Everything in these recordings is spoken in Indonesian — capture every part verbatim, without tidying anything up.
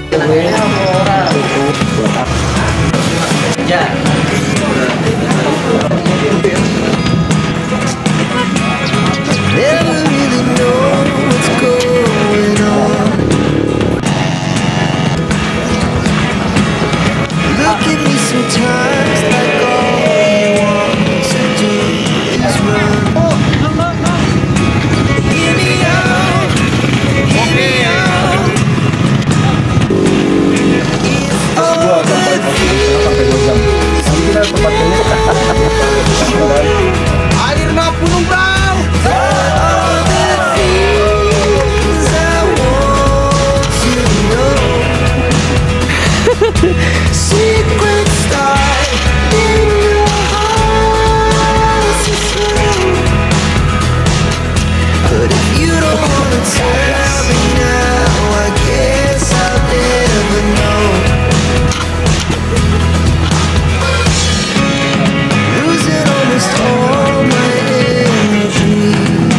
Ya. Air na punong bau. Secret star in your heart is true. But if you don't wanna tell me now, I guess I'll never know. Losing almost all my energy.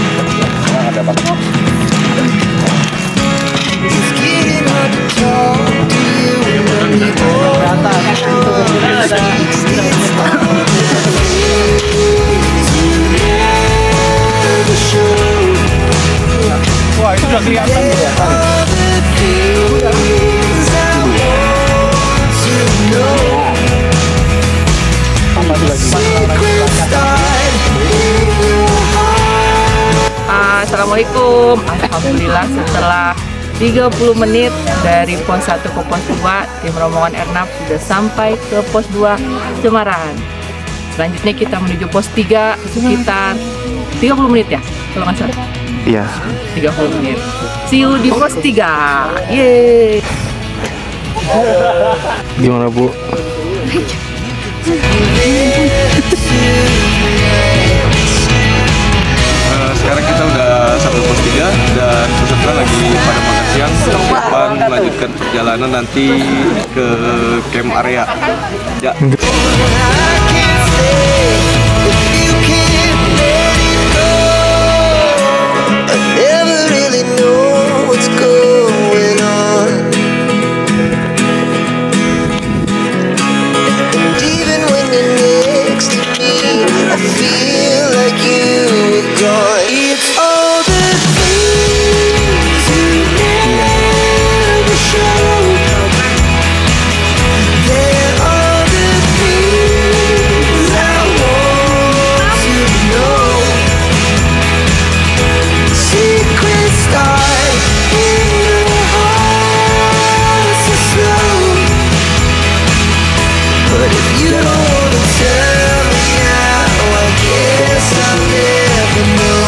It's getting hard to talk to you when the old speaks. It's all the things you never show. Wah, itu udah kelihatan ya. All the things I want to know. Secret star in your heart. Assalamualaikum. Alhamdulillah setelah tiga puluh menit dari pos satu ke pos dua, tim rombongan Ernaf sudah sampai ke pos dua Cemaran. Selanjutnya kita menuju pos tiga sekitar tiga puluh menit ya, kalau nggak salah. Iya. tiga puluh menit. See you di pos tiga. Yeay. Gimana, Bu? Uh, sekarang kita udah sampai pos tiga dan peserta lagi pada makan siang. Persiapan melanjutkan perjalanan nanti ke camp area. Ya. I can't stay if you can't let it go. I never really know what's going on. And even when you're next to me, I feel like you were gone. It's all the things you never show. There are the things I want to know. Secret star in your heart so slow. But if you don't wanna tell me now, I guess I'll never know.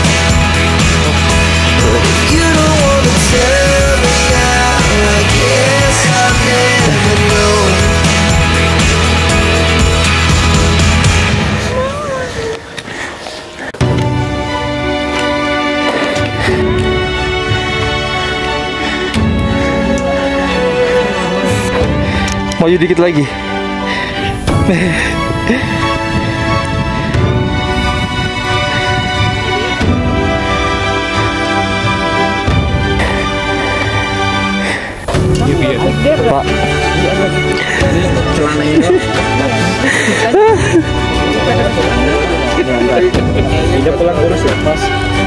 But if you don't wanna tell me now, I guess I'll never know. Maju dikit lagi. Pak. Tidak pulang urus ya, Mas.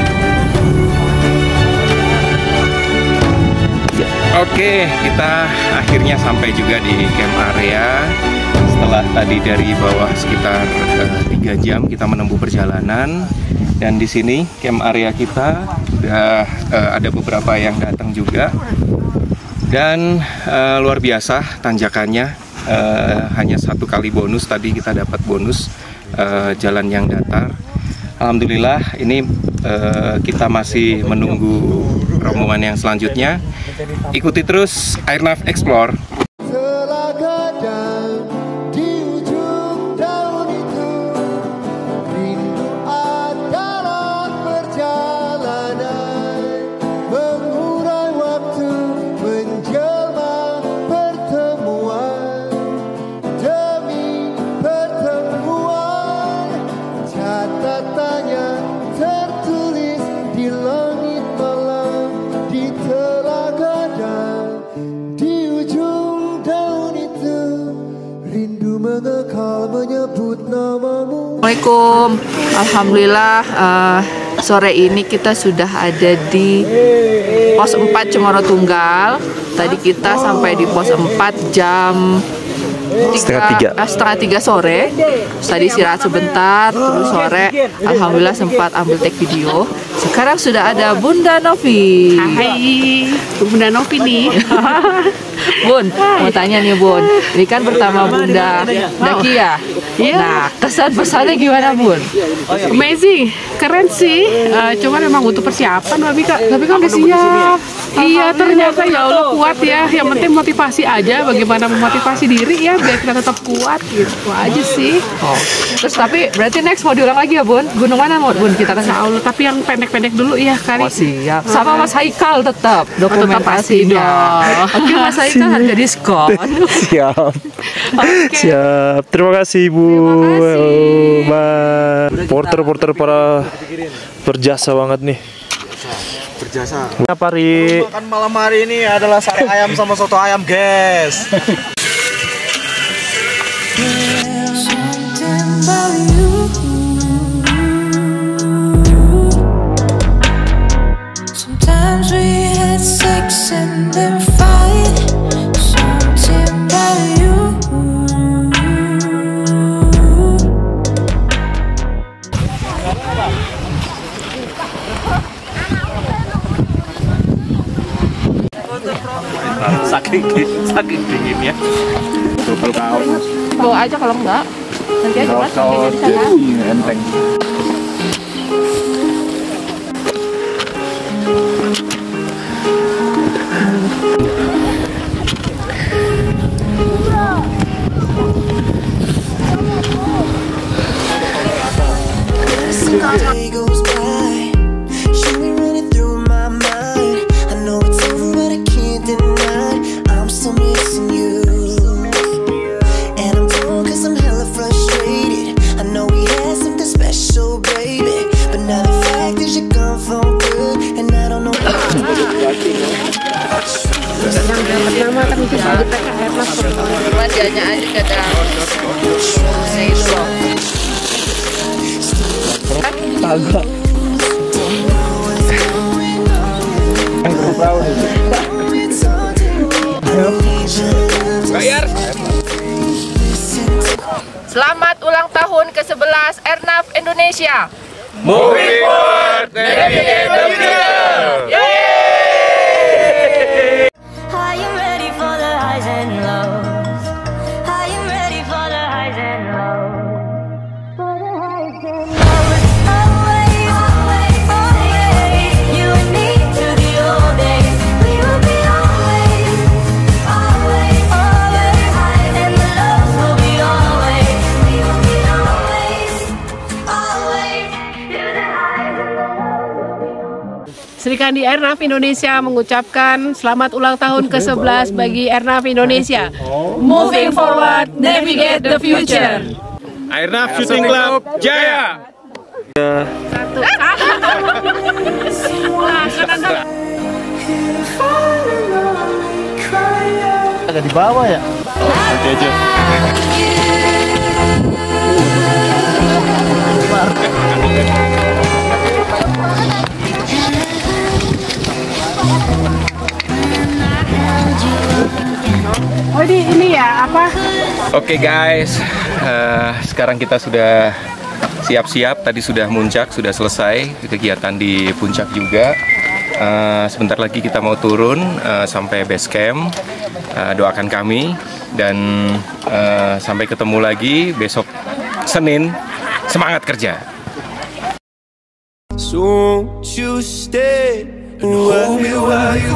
Oke, kita akhirnya sampai juga di camp area. Setelah tadi dari bawah sekitar tiga uh, jam kita menempuh perjalanan, dan di sini camp area kita sudah uh, ada beberapa yang datang juga, dan uh, luar biasa tanjakannya. Uh, hanya satu kali bonus, tadi kita dapat bonus uh, jalan yang datar. Alhamdulillah, ini uh, kita masih menunggu rombongan yang selanjutnya. Ikuti terus Airnav Explore. Telah gadang di ujung daun itu, rindu adalah perjalanan, mengurai waktu, menjelma pertemuan demi pertemuan. Catatannya tertulis di langit malam, di telaga dan di Assalamualaikum. Alhamdulillah uh, sore ini kita sudah ada di pos empat Cemoro Tunggal. Tadi kita sampai di pos empat jam Setengah tiga. eh, setengah tiga sore. Terus tadi istirahat sebentar, terus sore alhamdulillah sempat ambil take video. Sekarang sudah ada Bunda Novi. Hai, Bunda Novi nih. Bun, mau tanya nih Bun, ini kan pertama Bunda Daki ya. Nah, kesan pesannya gimana Bun? Amazing, keren sih. Uh, cuman memang butuh persiapan, Babi Kak. Tapi kan udah siap. Iya, ternyata ya Allah kuat ya. Yang penting motivasi aja. Bagaimana memotivasi diri ya, biar kita tetap kuat gitu aja sih. Oh, terus tapi berarti next mau diulang lagi ya Bun? Gunung mana mau Bun kita ke Insya Allah, tapi yang pendek-pendek dulu ya kali. Oh siap. Sama Mas Haikal tetap pasti dokumentasinya. dong. Oke Mas Haikal harga diskon. Siap. Oke. Siap. Terima kasih Bu. Terima kasih. Oh, Mbak. Porter-porter para berjasa banget nih. Berjasa. Apa Ri? Makan malam hari ini adalah sate ayam sama soto ayam, guys. Something about you. Sometimes we had sex and then fight. Something about you. Saking saking dinginnya. Bawa aja kalau enggak. Nanti aja Mas, nanti di sana. Enteng. Day goes by, you be running through my mind. I know it's over, but I can't deny I'm still missing you. And I'm torn cause I'm hella frustrated. I know we had something special, baby, but now the fact is you're gone for good, and I don't know. Cuman dianya aja kadang. Nah itu loh. Selamat ulang tahun ke sebelas Airnav Indonesia. Moving forward, navigate the future. Are you ready for the highs and lows? Are you ready for the highs and lows? For the highs and lows. Always, always, always. You and me through the old days. We will be always, always, always. And the lows will be always. We will be always, always. Through the highs and the lows. Sri Kandi Airnav Indonesia mengucapkan selamat ulang tahun ke sebelas bagi Airnav Indonesia. Moving forward, navigate the future. Airnav Shooting Club Jaya. Satu. Wah, kanan kanan. Ada di bawah ya? Oke aja. Oh ini, ini ya apa? Oke guys, eh, sekarang kita sudah siap-siap. Tadi sudah muncak, sudah selesai kegiatan di puncak juga. Eh, sebentar lagi kita mau turun eh, sampai base camp. Eh, doakan kami dan eh, sampai ketemu lagi besok Senin. Semangat kerja. So won't you stay and hold me while you